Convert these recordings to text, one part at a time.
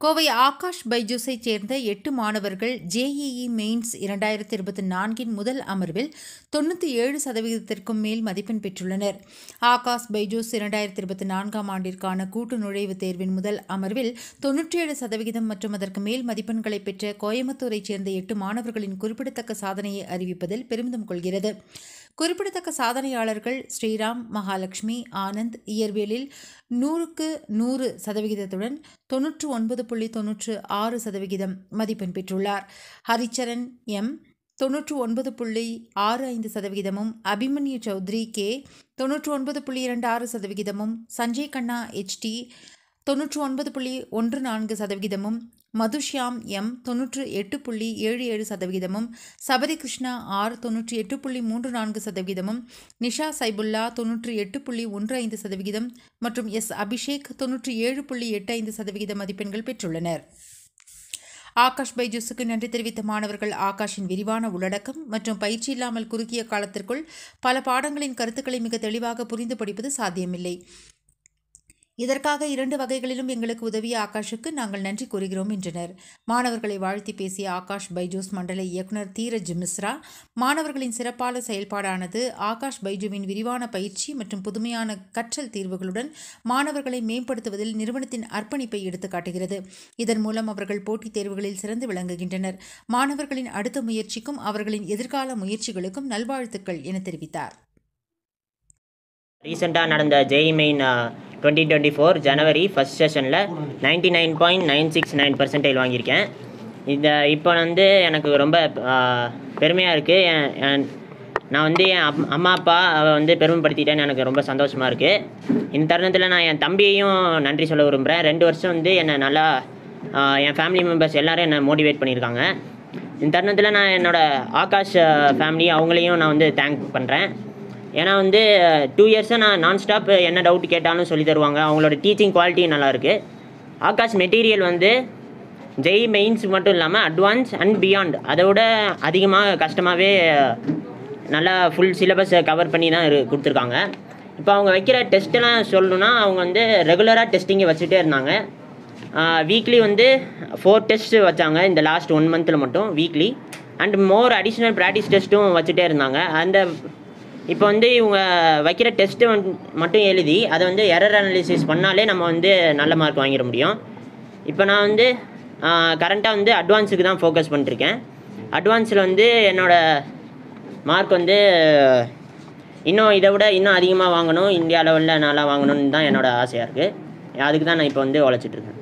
கோவை ஆகாஷ் பைஜூஸைச் சேர்ந்த 8 மாணவர்கள் JEE mains 2024 முதல் அமர்வில் 97% மேல் மதிப்பெண் பெற்றுள்ளனர். ஆகாஷ் பைஜூஸ் 2024 ஆண்டிற்கான கூட்டு நுழைவுத் தேர்வின் முதல் அமர்வில் 97% மற்றும் அதற்கு மேல் மதிப்பெண்களை பெற்ற கோயம்புத்தூரைச் சேர்ந்த 8 மாணவர்களின் குறிப்பிடத்தக்க சாதனையை அறிவிப்பதில் பெருமிதம் கொள்கிறது. குறிப்பிடத்தக்க சாதனையாளர்கள் ஸ்ரீராம், மகாலட்சுமி, ஆனந்த் இயற்பியலில் 100க்கு 100% 99.96% மதிப்பெண் பெற்றுள்ளார். Haricharan M 99.65%, Abhimanyu Chaudhary K 99.26%, Sanjay Kanna HT 99.14%, Madhushyam M 98.77%, Sabari Krishna R 98.34%, Nisha Saifullah 98.15% மற்றும் எஸ் அபிஷேக் 97.85% மதிப்பெண்கள் பெற்றுள்ளனர். ஆகாஷ் பைஜூஸுக்கு நன்றி தெரிவித்த மாணவர்கள் ஆகாஷின் விரிவான உள்ளடக்கம் மற்றும் பயிற்சி இல்லாமல் குறுகிய காலத்திற்குள் பல பாடங்களின் கருத்துக்களை மிக தெளிவாக புரிந்து படிப்பது சாத்தியமில்லை. இதற்காக 2 வகைகளிலும் எங்களுக்கு உதவிய ஆகாஷுக்கு நாங்கள் நன்றி கூறுகிறோம் என்றனர். மாணவர்களை வாழ்த்தி பேசிய ஆகாஷ் பைஜூஸ் மண்டல இயக்குனர் தீரஜ் மிஸ்ரா, மாணவர்களின் சிறப்பான செயல்பாடானது ஆகாஷ் பைஜூவின் விரிவான பயிற்சி மற்றும் புதுமையான கற்றல் தீர்வுகளுடன் மாணவர்களை மேம்படுத்துவதில் நிறுவனத்தின் அர்ப்பணிப்பை எடுத்துக்காட்டுகிறது. இதன் மூலம் அவர்கள் போட்டித் தேர்வுகளில் சிறந்து விளங்குகின்றனர். மாணவர்களின் அடுத்த முயற்சிக்கும் அவர்களின் எதிர்கால முயற்சிகளுக்கும் நல்வாழ்த்துக்கள் என தெரிவித்தார். ரீசெண்டாக நடந்த ஜேஇ மெயின் 2024 ஜனவரி ஃபஸ்ட் செஷனில் 99.969% வாங்கியிருக்கேன். இப்போ எனக்கு ரொம்ப பெருமையாக இருக்குது. நான் என் அம்மா அப்பா பெருமைப்படுத்திட்டேன்னு எனக்கு ரொம்ப சந்தோஷமாக இருக்குது. இந்த தருணத்தில் நான் என் தம்பியையும் நன்றி சொல்ல விரும்புகிறேன். 2 வருஷம் என்னை நல்லா என் ஃபேமிலி மெம்பர்ஸ் எல்லோரும் என்னை மோட்டிவேட் பண்ணியிருக்காங்க. இந்த தருணத்தில் நான் என்னோடய ஆகாஷ் ஃபேமிலி அவங்களையும் நான் தேங்க் பண்ணுறேன். ஏன்னா 2 இயர்ஸாக நான் நான்ஸ்டாப் என்ன டவுட் கேட்டாலும் சொல்லி தருவாங்க. அவங்களோட டீச்சிங் குவாலிட்டியும் நல்லாயிருக்கு. ஆகாஷ் மெட்டீரியல் ஜேஇ மெயின்ஸ் மட்டும் இல்லாமல் அட்வான்ஸ் அண்ட் பியாண்ட் அதை விட அதிகமாக கஷ்டமாகவே நல்லா ஃபுல் சிலபஸை கவர் பண்ணி தான் கொடுத்துருக்காங்க. இப்போ அவங்க வைக்கிற டெஸ்ட்டெல்லாம் சொல்லணுன்னா அவங்க ரெகுலராக டெஸ்டிங்கை வச்சுட்டே இருந்தாங்க. வீக்லி 4 டெஸ்ட் வச்சாங்க இந்த லாஸ்ட் 1 மந்தில் மட்டும் weekly. And more additional practice டெஸ்ட்டும் வச்சுட்டே இருந்தாங்க. அந்த இப்போ இவங்க வைக்கிற டெஸ்ட்டு மட்டும் எழுதி அதை எரர் அனாலிசிஸ் பண்ணாலே நம்ம நல்ல மார்க் வாங்கிட முடியும். இப்போ நான் கரண்ட்டாக அட்வான்ஸுக்கு தான் ஃபோக்கஸ் பண்ணிட்டுருக்கேன். அட்வான்ஸில் என்னோடய மார்க் இன்னும் இதை விட இன்னும் அதிகமாக வாங்கணும், இந்தியா லெவலில் நல்லா வாங்கணும்னு தான் என்னோடய ஆசையாக இருக்குது. அதுக்கு தான் நான் இப்போ உழைச்சிட்ருக்கேன்.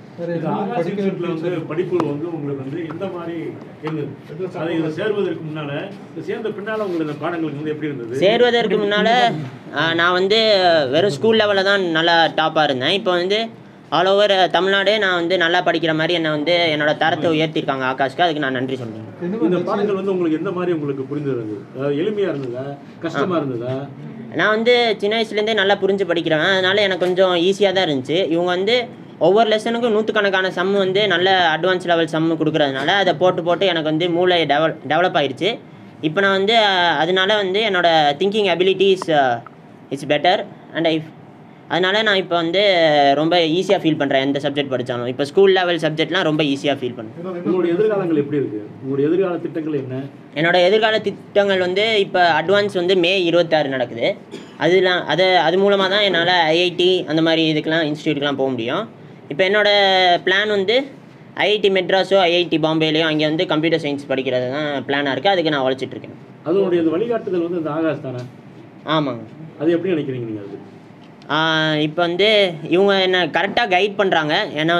படிப்பு உங்களுக்கு எந்த மாதிரி இருந்தது? அதை சேர்வதற்கு முன்னால் சேர்ந்த பின்னால் உங்களுக்கு பாடங்களுக்கு எப்படி இருந்தது? சேர்வதற்கு முன்னால் நான் வெறும் ஸ்கூல் லெவலில் தான் நல்லா டாப்பாக இருந்தேன். இப்போ ஆல் ஓவர் தமிழ்நாடே நான் நல்லா படிக்கிற மாதிரி என்னை என்னோட தரத்தை உயர்த்தியிருக்காங்க ஆகாஷ்க்கு. அதுக்கு நான் நன்றி சொல்கிறேன். இந்த பாடங்கள் உங்களுக்கு எந்த மாதிரி உங்களுக்கு புரிந்தது? எளிமையாக இருந்ததா, கஷ்டமாக இருந்ததா? நான் சின்ன வயசுலேருந்தே நல்லா புரிஞ்சு படிக்கிறேன். அதனால் எனக்கு கொஞ்சம் ஈஸியாக தான் இருந்துச்சு. இவங்க ஒவ்வொரு லெசனுக்கும் 100கணக்கான சம்மு நல்ல அட்வான்ஸ் லெவல் சம்மு கொடுக்குறதுனால அதை போட்டு எனக்கு மூளை டெவலப் ஆகிடுச்சு. இப்போ நான் அதனால என்னோடய thinking abilities it's better. And அதனால் நான் இப்போ ரொம்ப ஈஸியாக ஃபீல் பண்ணுறேன். எந்த சப்ஜெக்ட் படித்தாலும் இப்போ ஸ்கூல் லெவல் சப்ஜெக்ட்லாம் ரொம்ப ஈஸியாக ஃபீல் பண்ணுறேன். உங்களுடைய எதிர்காலங்கள் எப்படி இருக்குது? உங்களுடைய எதிர்கால திட்டங்கள் என்ன? என்னோடய எதிர்கால திட்டங்கள் இப்போ அட்வான்ஸ் மே 26 நடக்குது. அது மூலமாக தான் என்னால் ஐஐடி அந்த மாதிரி இதுக்கெலாம் இன்ஸ்டியூட்டுக்கெலாம் போக முடியும். இப்போ என்னோடய பிளான் ஐஐடி மெட்ராஸோ ஐஐடி பாம்பேலையோ அங்கே கம்ப்யூட்டர் சயின்ஸ் படிக்கிறது தான் பிளானாக இருக்குது. அதுக்கு நான் உழைச்சிட்ருக்கேன். அதனுடைய வழிகாட்டுதல் இந்த ஆகாஷ் தானே? ஆமாங்க. அது எப்படி நினைக்கிறீங்க நீங்கள்? அது இப்போ இவங்க என்னை கரெக்டாக கைட் பண்ணுறாங்க.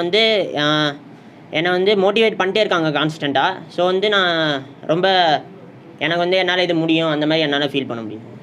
என்னை மோட்டிவேட் பண்ணிட்டே இருக்காங்க கான்ஸ்டண்ட்டாக. ஸோ நான் ரொம்ப எனக்கு என்னால் இது முடியும் அந்த மாதிரி என்னால் ஃபீல் பண்ண முடியும்.